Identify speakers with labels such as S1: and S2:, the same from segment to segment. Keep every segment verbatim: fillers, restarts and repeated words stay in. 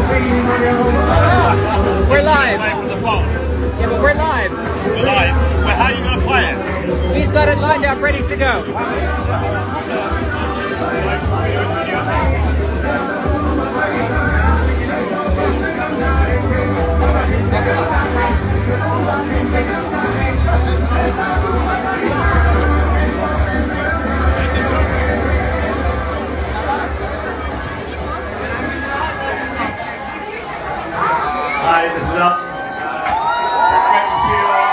S1: We're live.
S2: Play from the phone.
S1: Yeah, but we're live.
S2: We're live. Well, how are you going to play it?
S1: He's got it lined up, ready to go.
S2: Hi, this is Lux. Great to see you all.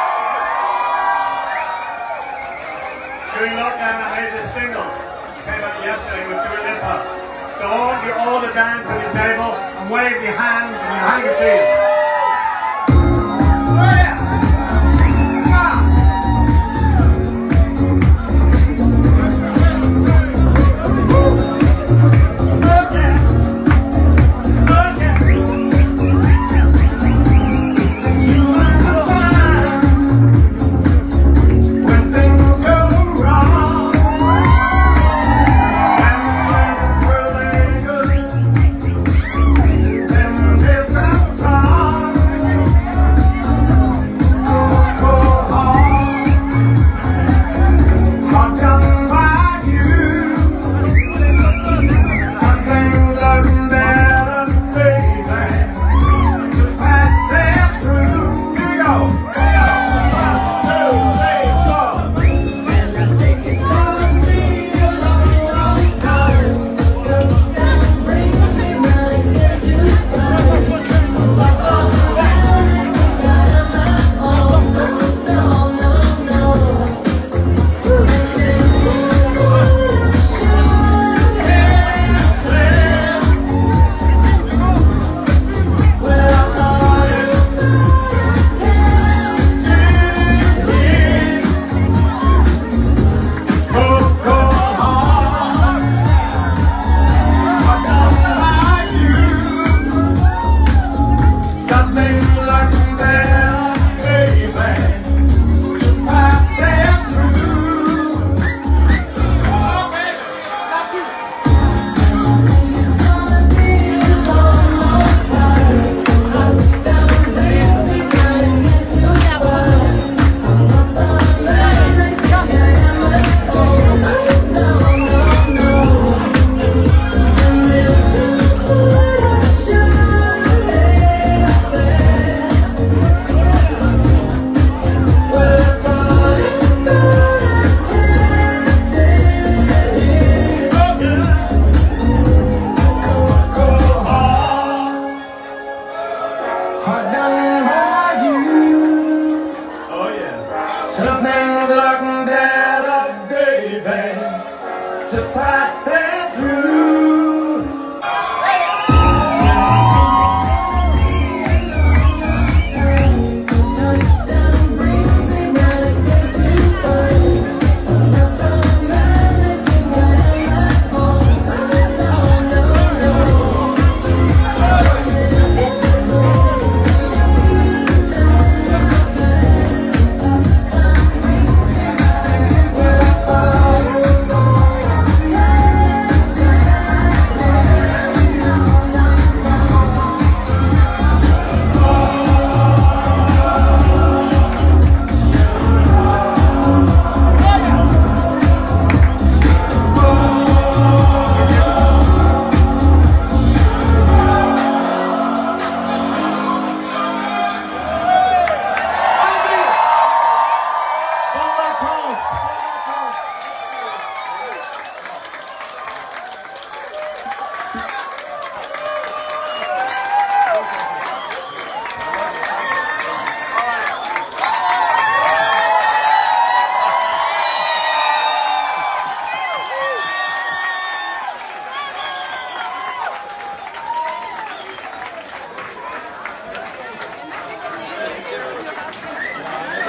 S2: During lockdown, I made this single. It came out yesterday with Dua Lipa. So I want you all to dance at this table and wave your hands and your handkerchiefs.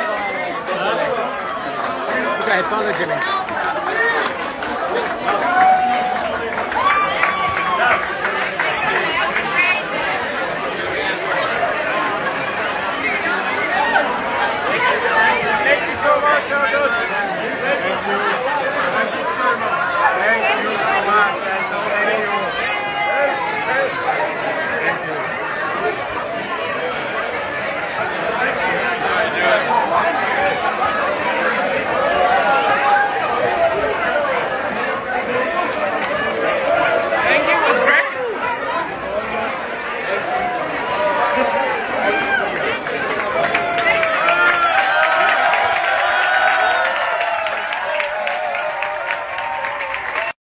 S1: Okay, follow Jimmy.